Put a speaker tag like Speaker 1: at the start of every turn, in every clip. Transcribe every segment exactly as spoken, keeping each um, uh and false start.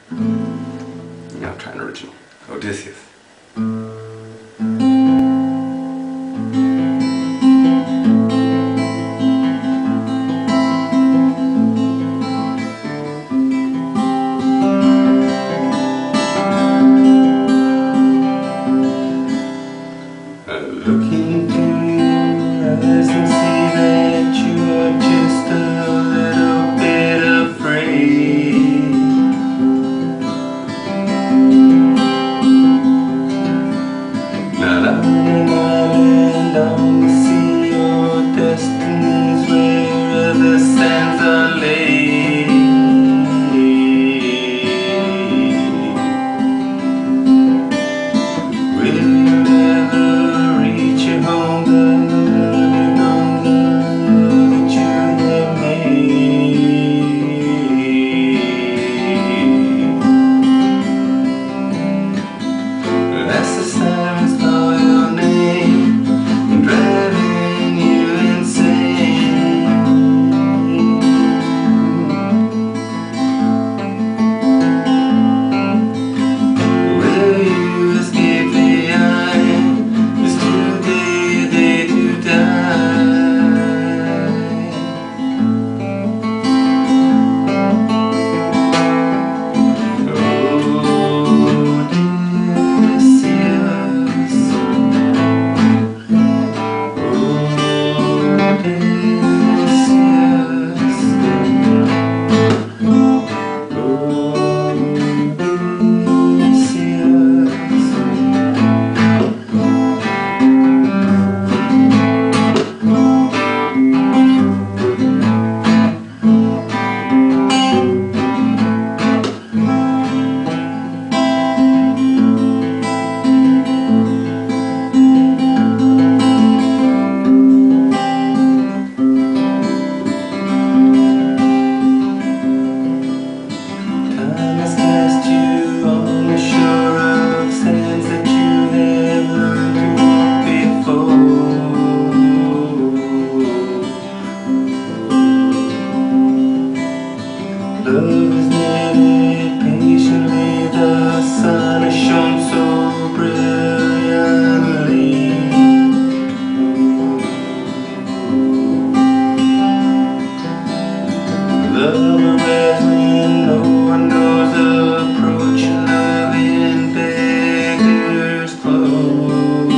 Speaker 1: Now try an original. Odysseus. Looking through your eyes and see that you are just a little bit afraid. Not on an island on the sea, your destiny's where the sands are laid. Will you ever reach your home, the love that you have made? As the sirens call your name, driving you insane. Will you escape the eye? Is today a day to die? Odysseus, time has cast you on the shore of sands that you have learned to walk before. Love is knitted patiently, the sun has shone so brilliantly. Love arrives when no one knows, approach love in beggar's clothes.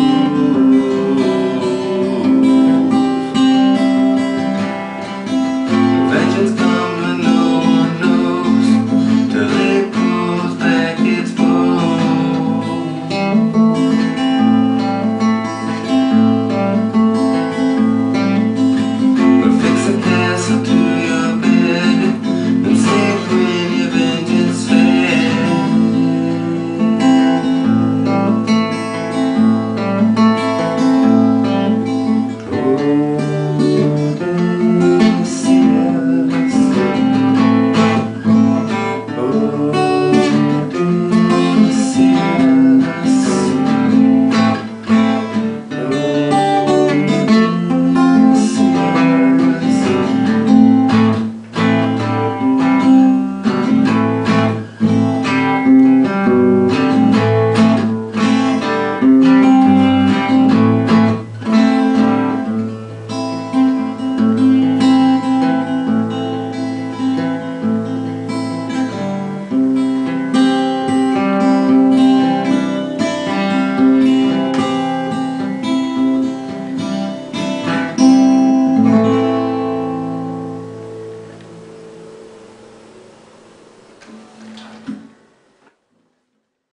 Speaker 1: Vengeance comes when no one knows, till it pulls back its bows. But fix a castle to your bed and sleep when your vengeance fades.